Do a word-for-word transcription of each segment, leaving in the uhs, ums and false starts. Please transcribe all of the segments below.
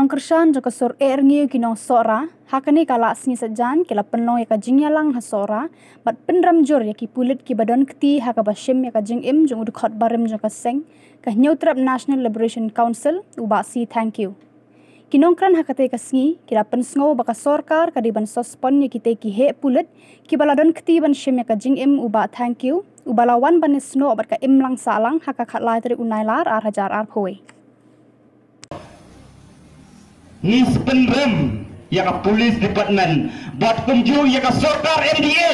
Kinong kersan joko sur erngi kinong sora, hakani kala asni sajan kila penlong ya kajing yalang hasora, bat penram jor ya ki pulit ki badon kti haka bashim ya kajing im jong udukot barim jong kaseng, ka Nyutrap National Liberation Council ubasi thank you. Kinong kran hakate kasngi kila pensngo baka sorkar kadiban sospon ya kite ki he pulit ki baladon kti ban shim ya kajing im uba thank you, ubalawan ban sno bat ka im lang salang haka khatlai tri unailar ar hajar ar phoi. Nis penrem ya ka police department buat kumju ya ka sorkar M D A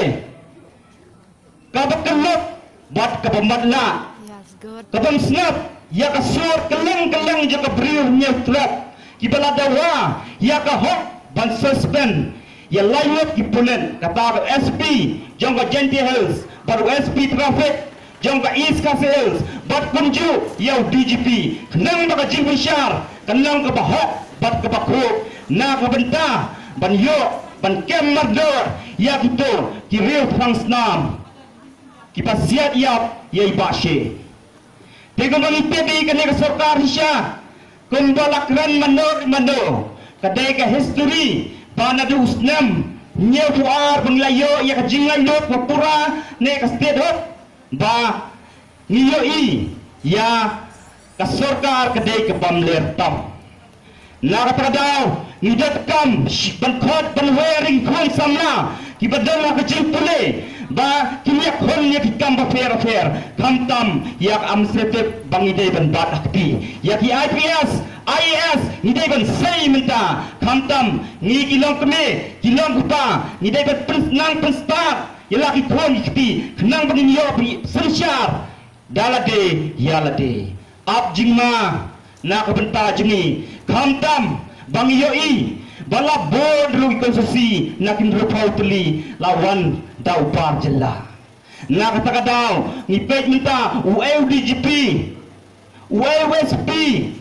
ka bekeluk buat ka pemadla ka pemsnap ya ka sur keleng-keleng ya ka beriu Nyutrap ki baladawa ya ka hok ban suspend ya layut ki pulen kata S P jong ka Genti Hills baru S P traffic jong ka East Coast Hills buat kumju ya D G P kenang baka jing bishar kenang ka bahok bat kebakuk na kabenta ban yo ban kem mardor ya gitu ki real frangsnam ki pasiat yap ye bashe tego mangi pedi kene ka sarkar hisya kumbalakran manor mano kadai ka history banadu usnam nye fuar banglayo ya ka jingan lot pura ne ka state hot ba niyo i ya ka sarkar kadai ka bamler tam nakatadaw nidat kam bankot banwearing kon samna kibadal na kajing pule ba kimyak hon yak kam ba fair fair kam tam yak amsete bangide ban bat akti yak I P S I A S nidai ban say minta kam tam ni kilong keme kilong kupa nidai ban nang penstar yalaki kon ikti nang bangin yo sensyar dalade yalade ab jingma na kabenta jingi kamtam bang yoi bala board ru konstitusi nakin repau teli lawan dau par jela na kata daw ni pej minta U D G P U S P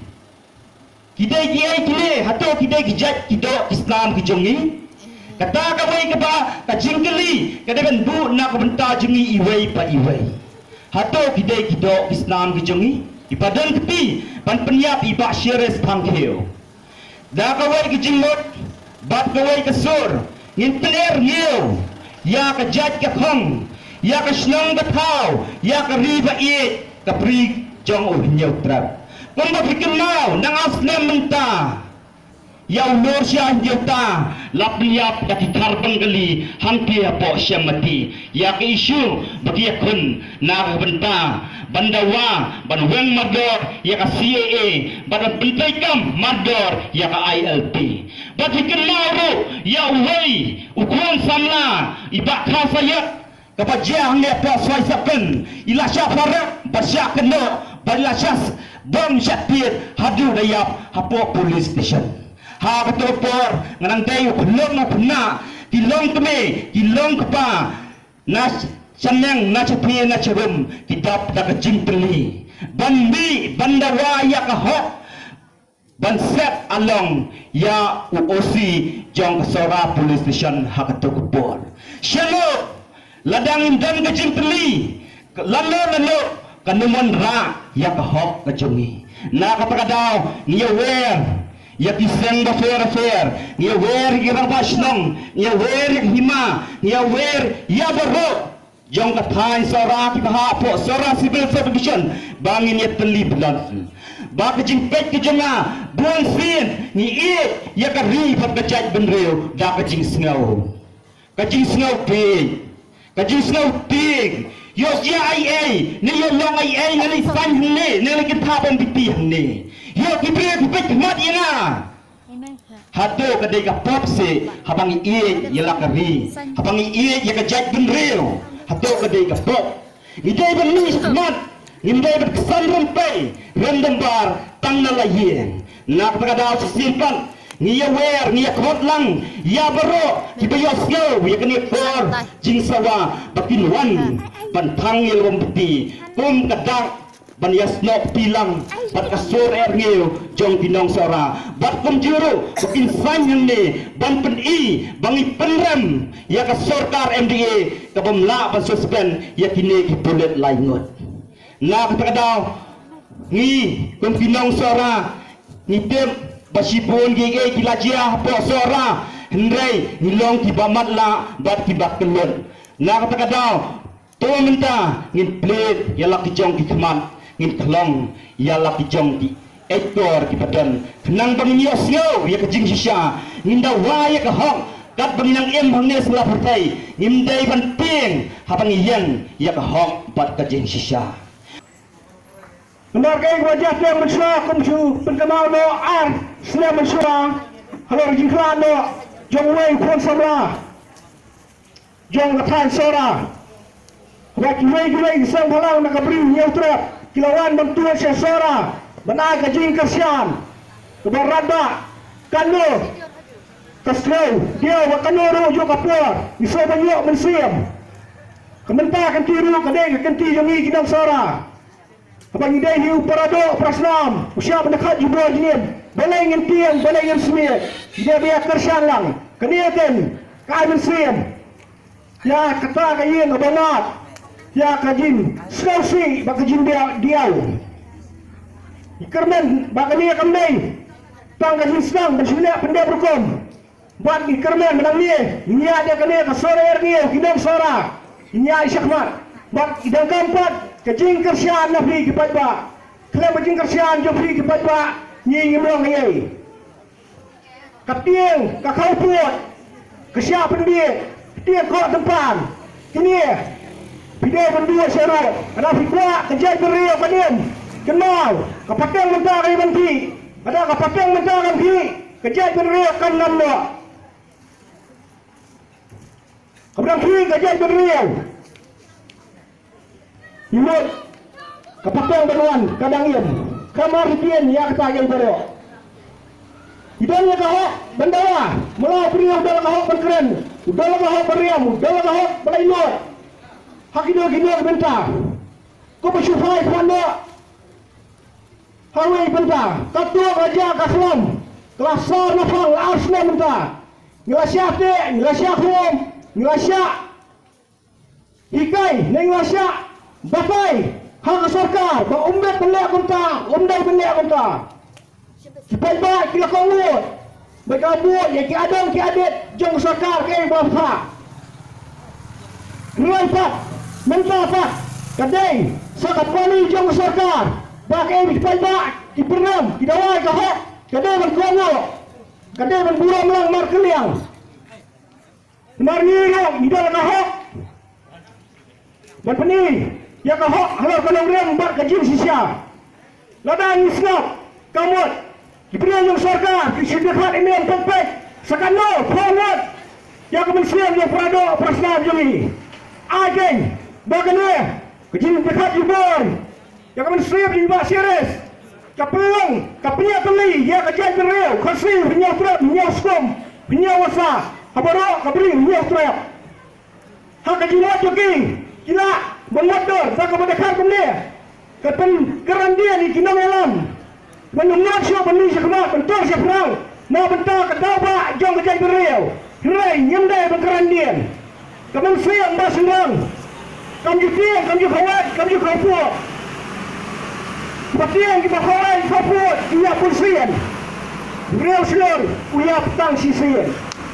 kidai kiai kile hato kidai kijat kido Islam kijongi kata kawai ka ba ka jingkeli kada ben bu na kabenta jingi iwei pa iwei hato kidai kido Islam kijongi ipadan keti pan penyap ibak syeres pangkeu da kawai ke jingmot bat kawai ke sur ngin pener ngeu ya ke jat ke khong ya ke snong betau ya ke riba iet ke pri jong u Nyutrap pun berfikir mau nang asnem menta ya ulur syah Nyuta lap liap dati karbon gali hampir apa syah mati ya ke isu bagi akun na benta bandawa ban weng mador ya ka C A A ban bentai kam mador ya ka I L P bagi kenau ya uwei ukun samla ibak khasayat kapajah ne pa swai saken ila syafara basya keno bala syas bom syapir hadu dayap hapo police station ha ketopor nganang dayu belum puna tilong keme tilong kepa nas sanang na chapi na charum kitap da kajing peli bandi bandawa ya ka hok ban set along ya U O C jong sora police station hakato kubor shalo ladang dan kajing peli lalo lalo kanumon ra ya ka hok kajungi na kapakadaw niya wer ya kiseng ba fair fair niya wer girang basnong niya wer hima niya wer ya baro jong katain sora ki hapo sora civil subdivision bangin ya teli bulan ba kajing pet ke jonga buan sin ni e ya ka ri pat kajat benreu da kajing sngau kajing sngau pe kajing sngau ting yo ya ai ai ni yo long ai ai ngali san ne ne lagi thapon biti ne yo ki bre ki pet mat ina hato kadai ka pop se habang i ya la ka ri habang i ya kajat benreu hato kadai ka pop idai ban ni smart indai ban kesan rumpai random bar tang na layen nak pada simpan ni ya wer ni ya khot lang ya baro kibayos go ya kani for jing sawa bakin wan ban thangil rompti pum kadak ban yasno pilang bat kasur er ngeu jong pinong sora bat kum juru bakin san ne ban pen i bangi penrem ya ka sarkar M D A ka bamla ban suspend ya kini ki bullet laingot na kata daw ni kum pinong sora ni tem basibun gege kilajia po sora hendrai ngilong ki bamat la bat ki bakelon na kata kadau to minta ngin plate yala ki jong ki keman ngin klong yala ki jong ki ekor ki badan kenang bangnios ngau ya ke jing sisa nginda wa ya ke hong kat banginang em bangnes la partai ngimdai banting habang yang ya ke hong bat ke jing sisa. Benar kaya wajah yang mensyuah kumsu penkenal no ar selia mensyuah halor jingklan no jong wei pun samra jong katan sora waki wei wei sang halau nak beri nyau trap kilawan bantuan saya sora benar ke jing kersian kebarada kanu kaslau dia wakanu ro jo kapur iso banyo mensiam kementah kan tiru kadai kan ti jongi kinang sora abang idai hiu parado prasnam usia mendekat jubur jenim balai ngin tiang balai ngin semir dia biar kersian lang keniakan kai mensiam ya kata kayin abangat ya kajin skausi bakajin dia diau ikermen bakania kamdai tang kajin senang bersulia pendek berkom buat ikermen menang ni ini ada kena ke sore ernia kidang sora ini isyakmat buat idang keempat kajing kersian na free kipat ba kala kajing kersian jo free kipat ba ni ngimlong ye kapieng ka kau puat kesia pendie dia kok tempan ini video berdua sero ada fikwa kejai berio kadem kenal kapateng mentah kay banti ada kapateng mentah kan bi kejai berio kan namno kebrang fi kejai berio Imut kapateng beruan kadang iem kamar dipien ya kata yang baru idanya kahok bendawa melau beriau dalam kahok berkeren dalam kahok beriam dalam kahok belainot hakido kido bentah ko bersyufai panda hawai bentah katua raja kaslam kelasar nafal arsna bentah ngelasyak te ngelasyak hum ngelasyak ikai ngelasyak bapai hak sarkar ba umdat belak kunta umdai belak kunta sipai ba kila kongut berkabut ya ki adang ki adet jong sarkar ke bafa nuai pak mentah pak kadai sakat pani jong sarkar ba ke sipai ba ki pernam ki dawai ka hok kadai ban kongo kadai ban burang lang mar keliang mar ngirong idal ka hok ban pani ya kahok halal kanong rem bar kajim sisya ladang isnap kamot diberian yang sarkar disidikhat ini yang pempek sakano forward ya kemensian yang prado prasna jumi ageng bagane kajim dekat jubon ya kemensian di bak series kapelong kapnya teli ya kajai bereu khasi punya trap punya skom punya wasa habaro kabri punya trap hak kajim joki gila memotor tak kepada kemana kepen keran dia ni kinong elam menungak siap beni sekemar bentuk siap perang mau bentuk kedaba jong kejai beriau hirai nyemdai bengkeran dia kemen siang bas senang kamju tiang kamju kawat kamju kawat patiang kita kawat kawat iya pun siang beriau selur uya petang sisian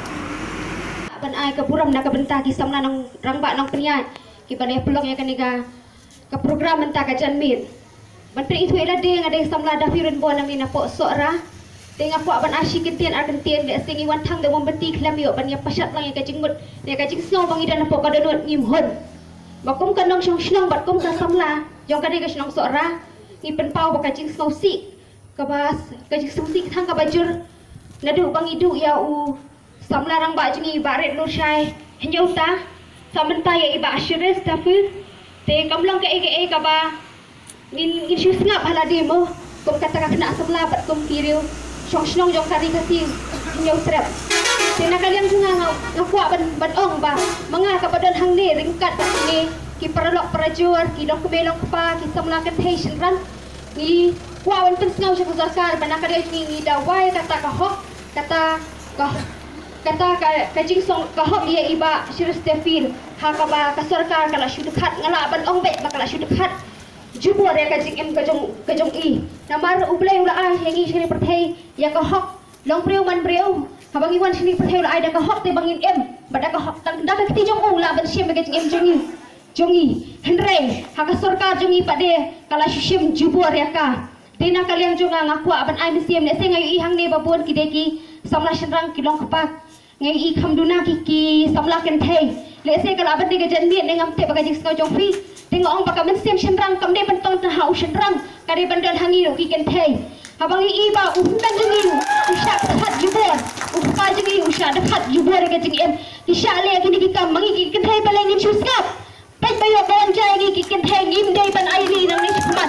ban ai ke buram nak bentah kisam nang rangbak nang penian kibalai pelong yang kaniga ke program mentah kajian mit menteri itu adalah dia ada samla dafirin bon namin na po sora tengah po ban asyik kentian arkentian de singi wan thang de won beti klam yo ban ya pasat lang yang kajing mut ne kajing snow bang idan po kadonot ngimhon bakum kanong syong syong bat kum ka samla jong kaniga syong sora ni pen pau ba kajing snow si kabas kajing snow si thang ka bajur nadu bang idu ya u samla rang ba jingi baret nur syai henyauta samanta ya iba asyiris tapi te kamlang ke eke ka ba ngin ngin syus ngap hala demo kum kata ka kena sebelah bat kum kiriu syong syong jong kari kasi nyau trap te nak kalian sunga ngau ngakwa ban ban ong ba manga ka badan hang ni ringkat ni ki perlok perajur ki dok kebelok pa ki samla kan patient ran ni wa wan pen ngau syuk zakar ban nak kalian ni dawai kata ka hok kata ka kata kajing song kahok dia iba sirus tefil hakaba ka sarkar kala syudekat ngala ban ong bet bakala syudekat jubur ya kajing em kajong kajong i namar ublay ula ai hengi sini perthei ya ka hok long priu man priu habang iwan sini perthei ula ai da ka hok te bangin em bada ka hok tang da ka ti jong ula ban sim kajing em jongi jongi henrei haka sorka jongi pade kala shim jubur ya ka tina kalian jonga ngaku aban ai sim ne sengai i hang ne babon kideki samla shenrang kilong kapak ngai i khamduna ki ki samla ken thei lese kala aban de gajan mi ne ngam te baga jing sko jong fi tengok ong baka men sim shenrang kam de ban tong ta hau shenrang kare ban dal hangi ro ki ken thei habang i ba u ban jingi u sha khat jubor u pa jingi u sha khat jubor ga jing em ki sha le ki ki kam mangi ki ken thei bale ngin chu skap pai pai yo bon jai ki ken thei ngim dei ban ai ri nang ni chmat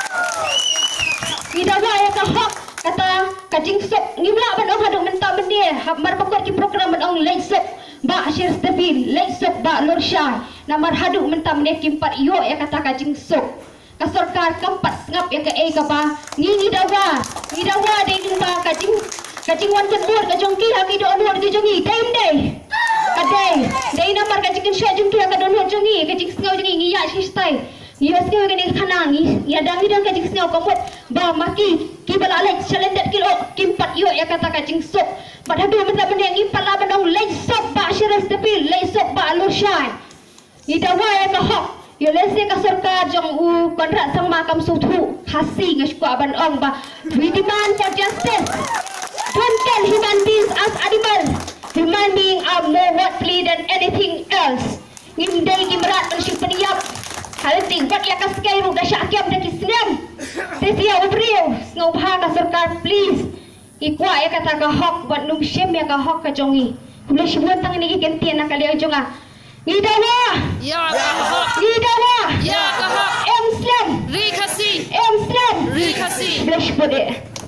ida wa ya ka hok kata kajing sok ngimla ban ong hadung menta ben dia hab mar bakot ki program ban ong lei sok ba asyir stabil lei sok ba lor syai namar hadung menta men kimpat yo ya kata kajing sok ka sarkar kampat ngap ya ka e ka ba ngi ni dawa ni dawa de ni ba kajing kajing wan ken bur ka jong ki ha ki do on ki jongi dei dei ka dei dei namar kajing sya jong ki ka do on jongi kajing ngau jongi ngi ya shi stai Iya sekali kena kanangi, ya dangi dan kajing sengau komut, bah maki, kibal alek selendet kilo, kimpat yo ya kata kajing sok, pada dua menit menit kimpat lah benong lay sok bah syiras tepi, lay sok bah alusai, ida wa ya kahok, ya lese ka sarkar jong u kontrak sang makam sutu, hasi ngasku aban ong bah, we demand for justice, don't kill human beings as animals, human beings are more worthy than anything else, ngimdai kimrat bersyuk peniap. Hal ting buat ya kaskai ru dah syakiam dah kisnam. Tesia ubriu ngau pha ka sarkar please. Ikwa ya kata ka hok buat nung shem ya ka hok ka jongi. Kule shibun tang ni ken tian nak kali jonga. Ngidawa. Ya ka hok. Ngidawa. Ya ka hok. Em slam. Ri khasi. Em slam. Ri khasi. Kule shibun